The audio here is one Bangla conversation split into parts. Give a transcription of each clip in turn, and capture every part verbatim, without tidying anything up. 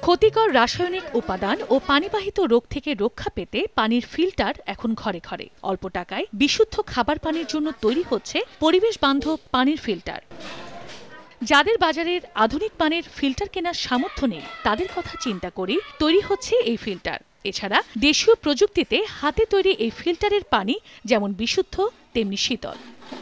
ক্ষতিকর রাসায়নিক উপাদান ও পানিবাহিত রোগ থেকে রক্ষা পেতে পানির ফিল্টার এখন ঘরে ঘরে। অল্প টাকায় বিশুদ্ধ খাবার পানির জন্য তৈরি হচ্ছে পরিবেশ বান্ধব পানির ফিল্টার। যাদের বাজারের আধুনিক মানের ফিল্টার কেনার সামর্থ্য নেই তাদের কথা চিন্তা করে তৈরি হচ্ছে এই ফিল্টার। এছাড়া দেশীয় প্রযুক্তিতে হাতে তৈরি এই ফিল্টারের পানি যেমন বিশুদ্ধ তেমনি শীতল।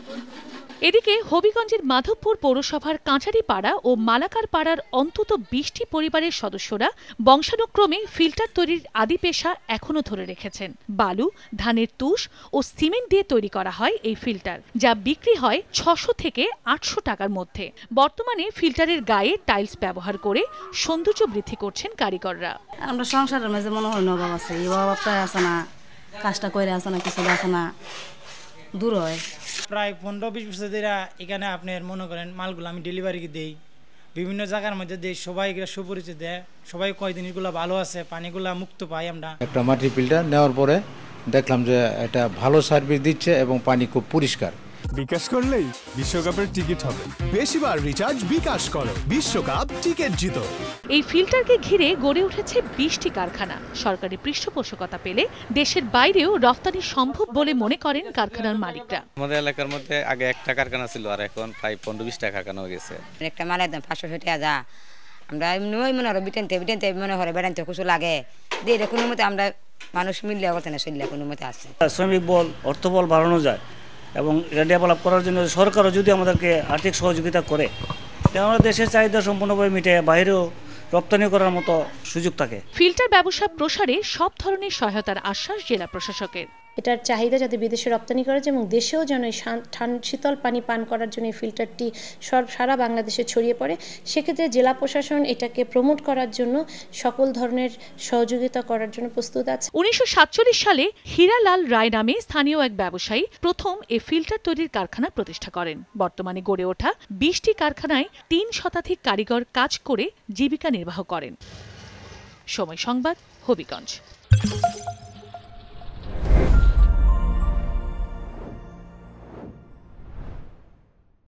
এদিকে হবিগঞ্জের মাধবপুর পৌরসভার কাঁচারিপাড়া ও মালাকার পাড়ার অন্তত বিশটি পরিবারের সদস্যরা বংশানুক্রমে ফিল্টার তৈরির আদি পেশা এখনো ধরে রেখেছেন। বালু, ধানের তুষ ও সিমেন্ট দিয়ে তৈরি করা হয় এই ফিল্টার, যা বিক্রি হয় ছশো থেকে আটশো টাকার মধ্যে। বর্তমানে ফিল্টারের গায়ে টাইলস ব্যবহার করে সৌন্দর্য বৃদ্ধি করছেন কারিগররা। আমরা সংসারের মাঝে মনে হয় অভাব আছে, এই অভাবটা আছে না, কাজটা করে আছে না, কিছু আছে না, দূর হয়। প্রায় পনেরো বিশ বছর ধরে এখানে আপনার মনে করেন মালগুলো আমি ডেলিভারি দিই, বিভিন্ন জায়গার মধ্যে দিই, সবাই সুপরিচিত দেয়, সবাই কয়দিন এগুলো ভালো আছে, পানিগুলা মুক্ত পাই। আমরা একটা মাটির ফিল্টার নেওয়ার পরে দেখলাম যে এটা ভালো সার্ভিস দিচ্ছে এবং পানি খুব পরিষ্কার। বিকাশ করলেই বিশ্বকাপের টিকিট হবে। বেশিবার রিচার্জ বিকাশ করো, বিশ্বকাপ টিকিট জিতো। এই ফিল্টারকে ঘিরে গড়ে উঠেছে বিশটি কারখানা। সরকারি পৃষ্ঠপোষকতা পেলে দেশের বাইরেও রপ্তানি সম্ভব বলে মনে করেন কারখানার মালিকরা। আমাদের এলাকার মধ্যে আগে একটা কারখানা ছিল, আর এখন প্রায় পনেরো বিশটা কারখানা হয়ে গেছে। একটা মালের দাম পাঁচশো টাকা যা আমরা নয় মনে হয় বিটেনতে বিটেনতে মনে হয় বেড়াইতে কিছু লাগে দিয়ে কোনো মতে আমরা মানুষ মিললে করতে না চললে কোনো মতে আছে। শ্রমিক বল, অর্থ বল বাড়ানো যায় এবং এটা ডেভেলপ করার জন্য সরকারও যদি আমাদেরকে আর্থিক সহযোগিতা করে তাহলে আমরা দেশের চাহিদা সম্পূর্ণভাবে মিটে বাইরেও রপ্তানি করার মতো সুযোগ থাকে। ফিল্টার ব্যবসা প্রসারে সব ধরনের সহায়তার আশ্বাস জেলা প্রশাসকের। এটার চাহিদা যাতে বিদেশে রপ্তানি করা যায় এবং দেশেও যেন শীতল পানি পান করার জন্য এই ফিল্টারটি সারা বাংলাদেশে ছড়িয়ে পড়ে, সেক্ষেত্রে জেলা প্রশাসন এটাকে প্রমোট করার জন্য সকল ধরনের সহযোগিতা করার জন্য প্রস্তুত আছে। উনিশশো সাতচল্লিশ সালে হীরালাল রায় নামে স্থানীয় এক ব্যবসায়ী প্রথম এই ফিল্টার তৈরির কারখানা প্রতিষ্ঠা করেন। বর্তমানে গড়ে ওঠা বিশটি কারখানায় তিন শতাধিক কারিগর কাজ করে জীবিকা নির্বাহ করেন। সময় সংবাদ, হবিগঞ্জ।